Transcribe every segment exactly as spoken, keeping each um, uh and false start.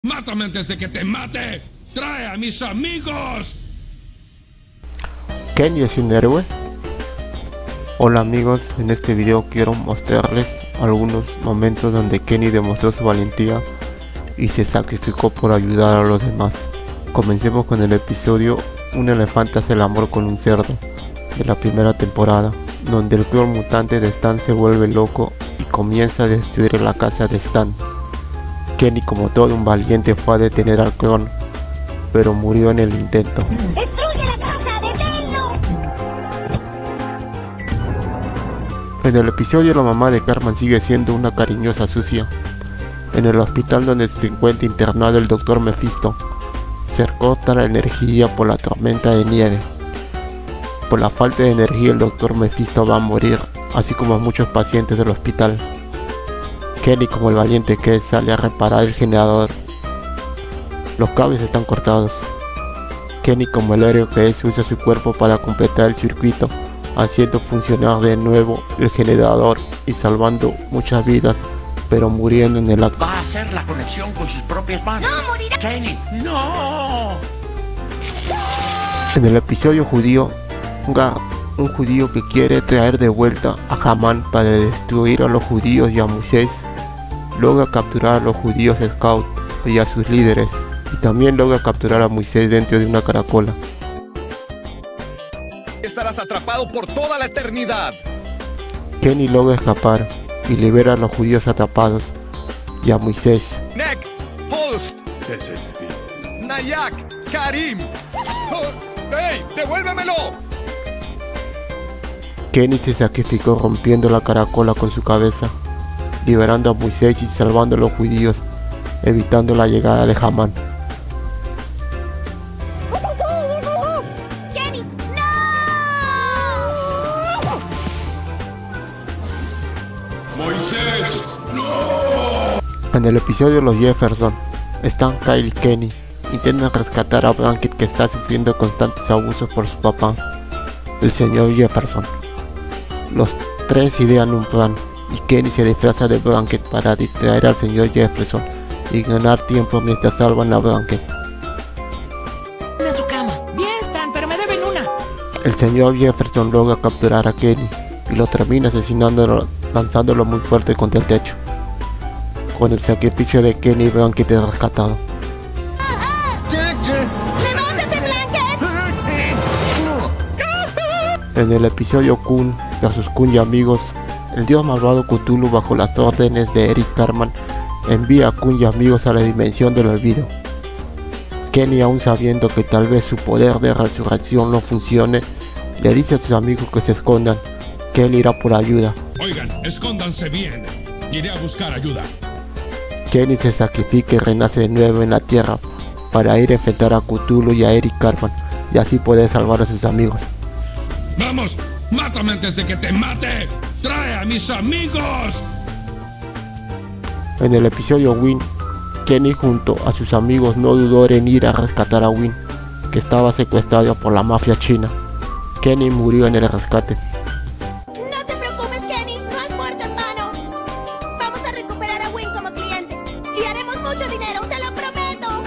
¡Mátame antes de que te mate! ¡Trae a mis amigos! ¿Kenny es un héroe? Hola amigos, en este video quiero mostrarles algunos momentos donde Kenny demostró su valentía y se sacrificó por ayudar a los demás. Comencemos con el episodio Un elefante hace el amor con un cerdo, de la primera temporada, donde el clon mutante de Stan se vuelve loco y comienza a destruir la casa de Stan. Kenny, como todo un valiente, fue a detener al clon, pero murió en el intento. ¡Destruye la casa! ¡Deténlo! En el episodio la mamá de Cartman sigue siendo una cariñosa sucia. En el hospital donde se encuentra internado el doctor Mephisto, se corta la energía por la tormenta de nieve. Por la falta de energía el doctor Mephisto va a morir, así como muchos pacientes del hospital. Kenny, como el valiente que es, sale a reparar el generador. Los cables están cortados. Kenny, como el héroe que es, usa su cuerpo para completar el circuito, haciendo funcionar de nuevo el generador y salvando muchas vidas, pero muriendo en el acto. Va a hacer la conexión con sus propias manos. ¡No, morirá! Kenny, no. En el episodio judío, Gar, un judío que quiere traer de vuelta a Haman para destruir a los judíos y a Moisés, logra capturar a los judíos Scout y a sus líderes, y también logra capturar a Moisés dentro de una caracola. Estarás atrapado por toda la eternidad. Kenny logra escapar y libera a los judíos atrapados y a Moisés. Nek, Holst, Nayak, Karim. Oh, ¡Hey! ¡Devuélvemelo! Kenny se sacrificó rompiendo la caracola con su cabeza, liberando a Moisés y salvando a los judíos, evitando la llegada de Haman. ¡Kenny! ¡No! ¡Moisés! ¡No! En el episodio Los Jefferson, Stan, Kyle y Kenny intentan rescatar a Blanket, que está sufriendo constantes abusos por su papá, el señor Jefferson. Los tres idean un plan y Kenny se disfraza de Blanket para distraer al señor Jefferson y ganar tiempo mientras salvan a Blanket. En su cama. Bien, Stan, pero me deben una. El señor Jefferson logra capturar a Kenny y lo termina asesinándolo, lanzándolo muy fuerte contra el techo. Con el sacrificio de Kenny, Blanket es rescatado. ¡Levántate, Blanket! En el episodio Kun versus Kun y amigos, el dios malvado Cthulhu, bajo las órdenes de Eric Cartman, envía a Kun y amigos a la dimensión del olvido. Kenny, aún sabiendo que tal vez su poder de resurrección no funcione, le dice a sus amigos que se escondan, que él irá por ayuda. Oigan, escóndanse bien. Iré a buscar ayuda. Kenny se sacrifica y renace de nuevo en la tierra para ir a enfrentar a Cthulhu y a Eric Cartman, y así poder salvar a sus amigos. ¡Vamos! ¡Mátame antes de que te mate! ¡Trae a mis amigos! En el episodio Win, Kenny junto a sus amigos no dudó en ir a rescatar a Win, que estaba secuestrado por la mafia china. Kenny murió en el rescate. No te preocupes, Kenny. No has muerto en vano. Vamos a recuperar a Win como cliente. Y haremos mucho dinero, te lo prometo.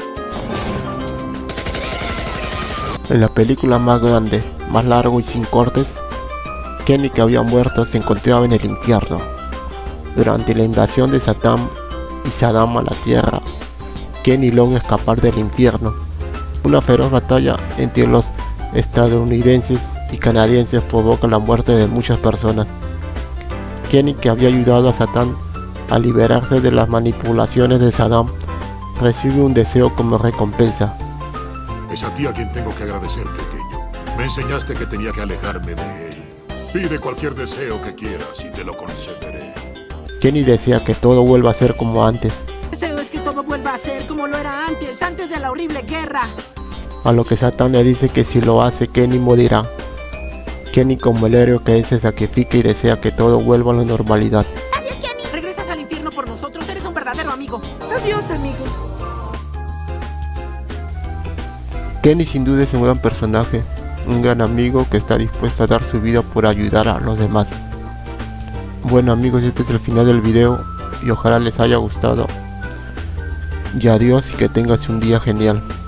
En la película más grande, más largo y sin cortes, Kenny, que había muerto, se encontraba en el infierno. Durante la invasión de Satán y Saddam a la tierra, Kenny logra escapar del infierno. Una feroz batalla entre los estadounidenses y canadienses provoca la muerte de muchas personas. Kenny, que había ayudado a Satán a liberarse de las manipulaciones de Saddam, recibe un deseo como recompensa. Es a ti a quien tengo que agradecer, pequeño. Me enseñaste que tenía que alejarme de él. Pide cualquier deseo que quieras y te lo concederé. Kenny desea que todo vuelva a ser como antes, Deseo es que todo vuelva a ser como lo era antes, antes de la horrible guerra. a lo que Satán le dice que si lo hace, Kenny morirá. Kenny, como el héroe que es, se sacrifica y desea que todo vuelva a la normalidad. Gracias, Kenny. Regresas al infierno por nosotros, eres un verdadero amigo. Adiós, amigos. Kenny sin duda es un gran personaje, un gran amigo que está dispuesto a dar su vida por ayudar a los demás. Bueno amigos, este es el final del video y ojalá les haya gustado. Y adiós y que tengas un día genial.